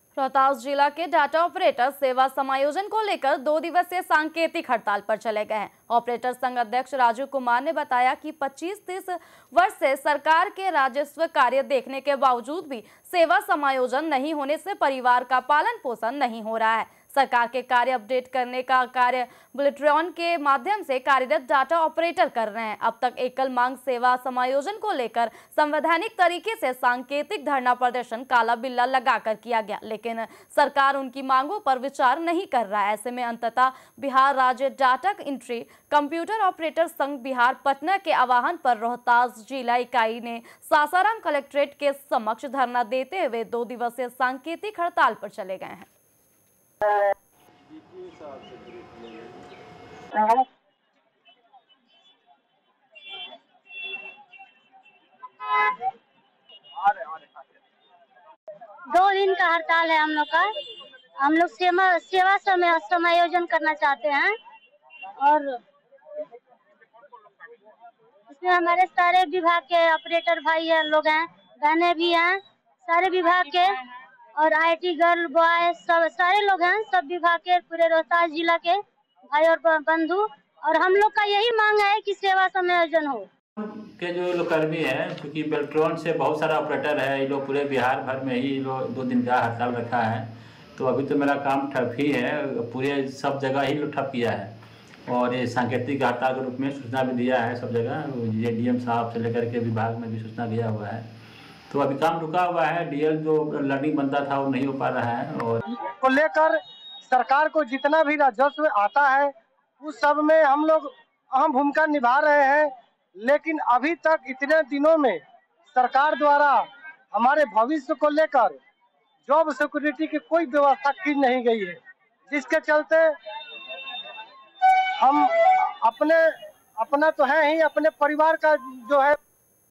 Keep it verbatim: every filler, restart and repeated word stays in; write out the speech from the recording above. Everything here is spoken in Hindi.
रोहतास जिला के डाटा ऑपरेटर सेवा समायोजन को लेकर दो दिवसीय सांकेतिक हड़ताल पर चले गए हैं। ऑपरेटर संघ अध्यक्ष राजू कुमार ने बताया कि पच्चीस तीस वर्ष से सरकार के राजस्व कार्य देखने के बावजूद भी सेवा समायोजन नहीं होने से परिवार का पालन पोषण नहीं हो रहा है। सरकार के कार्य अपडेट करने का कार्य बुलेट्रॉन के माध्यम से कार्यरत डाटा ऑपरेटर कर रहे हैं। अब तक एकल मांग सेवा समायोजन को लेकर संवैधानिक तरीके से सांकेतिक धरना प्रदर्शन काला बिल्ला लगाकर किया गया, लेकिन सरकार उनकी मांगों पर विचार नहीं कर रहा है। ऐसे में अंततः बिहार राज्य डाटा एंट्री कंप्यूटर ऑपरेटर संघ बिहार पटना के आह्वान पर रोहतास जिला इकाई ने सासाराम कलेक्ट्रेट के समक्ष धरना देते हुए दो दिवसीय सांकेतिक हड़ताल पर चले गए हैं। दो दिन का हड़ताल है हम लोग का। हम लोग सेवा सेवा समय समायोजन करना चाहते हैं और इसमें हमारे सारे विभाग के ऑपरेटर भाई है लोग हैं, बहनें भी हैं, सारे विभाग के और आईटी गर्ल बॉय सब सारे लोग हैं, सब विभाग के पूरे रोहतास जिला के भाई और बंधु। और हम लोग का यही मांग है कि सेवा समायोजन हो। के जो लोग कर्मी है, क्योंकि बेल्ट्रॉन से बहुत सारा ऑपरेटर है, ये लोग पूरे बिहार भर में ही लोग दो दिन का हड़ताल रखा है। तो अभी तो मेरा काम ठप ही है, पूरे सब जगह ही लोग ठप किया है और ये सांकेतिक हड़ताल के रूप में सूचना भी दिया है सब जगह। ये डीएम साहब से लेकर के विभाग में भी सूचना दिया हुआ है। तो अभी काम रुका हुआ है। डीएल जो लर्निंग बनता था वो नहीं हो पा रहा है और को लेकर सरकार को जितना भी राजस्व आता है उस सब में हम लोग अहम भूमिका निभा रहे हैं, लेकिन अभी तक इतने दिनों में सरकार द्वारा हमारे भविष्य को लेकर जॉब सिक्योरिटी की कोई व्यवस्था की नहीं गई है, जिसके चलते हम अपने अपना तो है ही, अपने परिवार का जो है